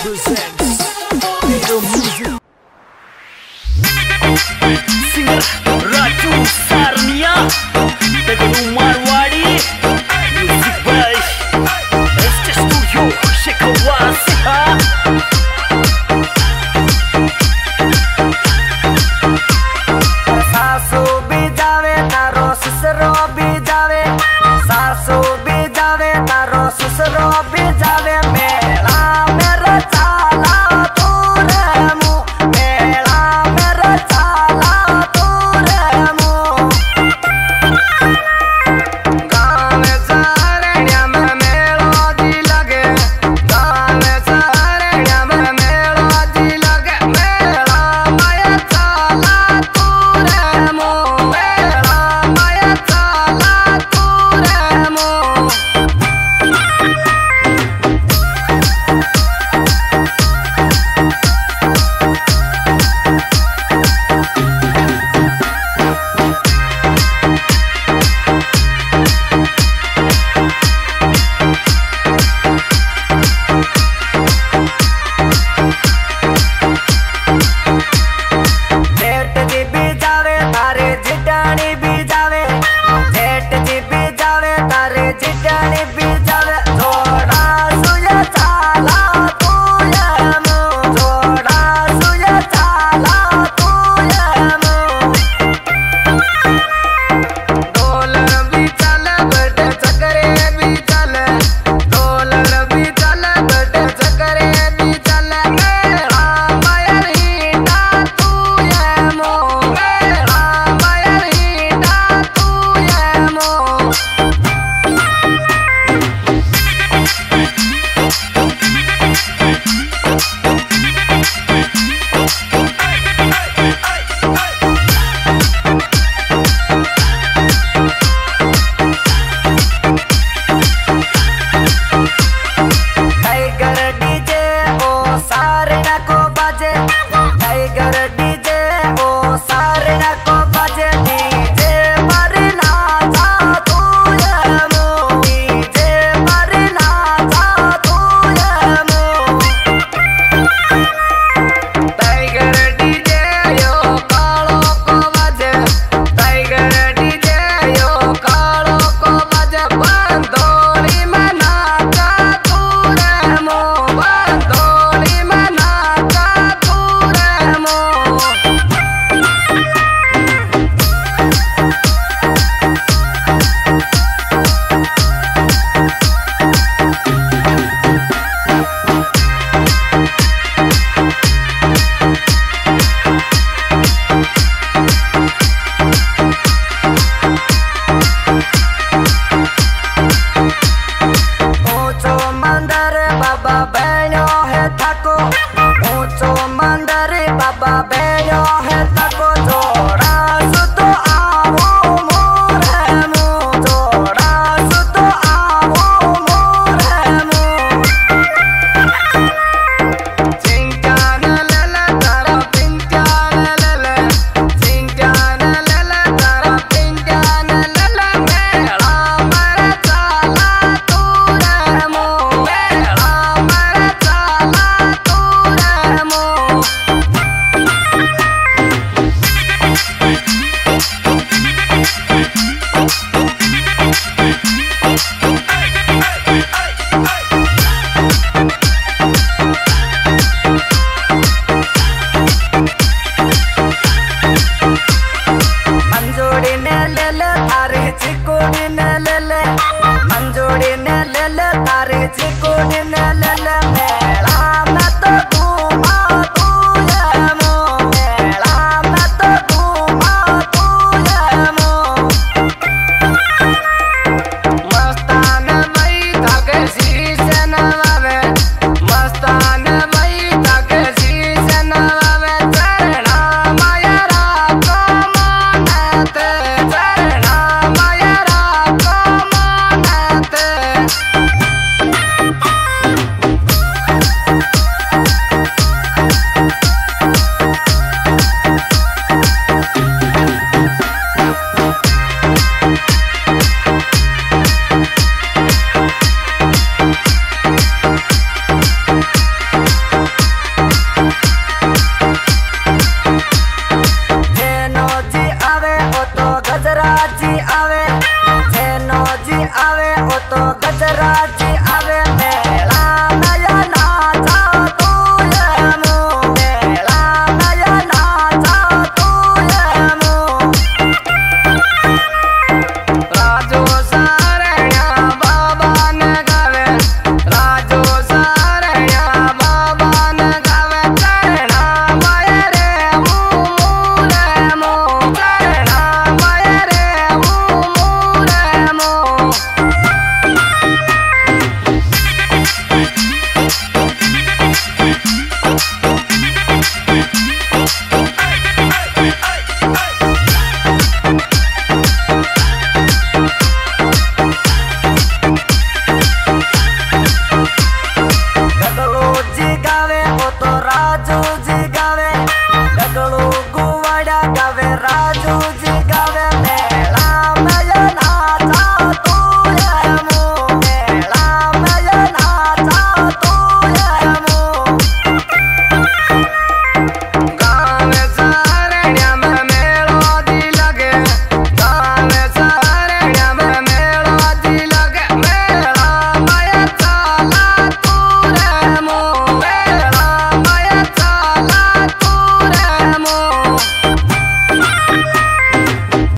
presents Hero Music. Singer Raju Sarnia, Tegadu Marwadi, music by ST Studio, Shekawasiha. सासू भी जावे तारो ससुरो भी जावे, सासू भी जावे तारो ससुरो भी जावे। मेला मेरा चाला तू रे मु, मेला मेरा चाला तू रे मु। गाँव सारण्या में मेलो जी लगे, गाँव सारण्या में मेलो जी लगे। मेला माया चाला तू रे मु, मेला माया चाला तू रे मु। जेठ जी भी जावे तारे जिटानी भी जावे, जेठ जी भी जावे तारे जिटानी भी जावे। जोड़ा सुया चाला तू ये मु, जोड़ा सुया चाला तू ये मु। डोलर भी चले बड़े चकरे भी चले, डोलर भी चले बड़े चकरे भी चले। मेरा मायर हीटा तू ये मो, मेरा मायर हीटा तू ये मो। टाइगर डीजे ओ सारे ना को बाजे, टाइगर डीजे ओ सारे ना को बाजे। डीजे पर नाचा तू ये मो, डीजे पर नाचा तू ये मो। टाइगर डीजे यो कालो को बाजे, टाइगर डीजे यो कालो को बाजे। बंदोली में नाचा तू रे मो, बंदोली में नाचा तू रे मो। ऊंचो मंदिर बाबा बैठो है थको, ऊंचो मंदिर बाबा बैठो है थको। जोड़ा सुतो आवो मोरे मु, जोड़ा सुतो आवो मोरे मु। चिंकान लेले तारा पिंकान लेले, चिंकान लेले तारा पिंकान लेले। मेला मेरा चाला तू रे मो, मेला मेरा चाला तू रे मो। मंजूरी ने ले ले तारे चिकोड़ी ने ले ले, मंजूरी ने ले ले तारे चिकोड़ी ने ले ले।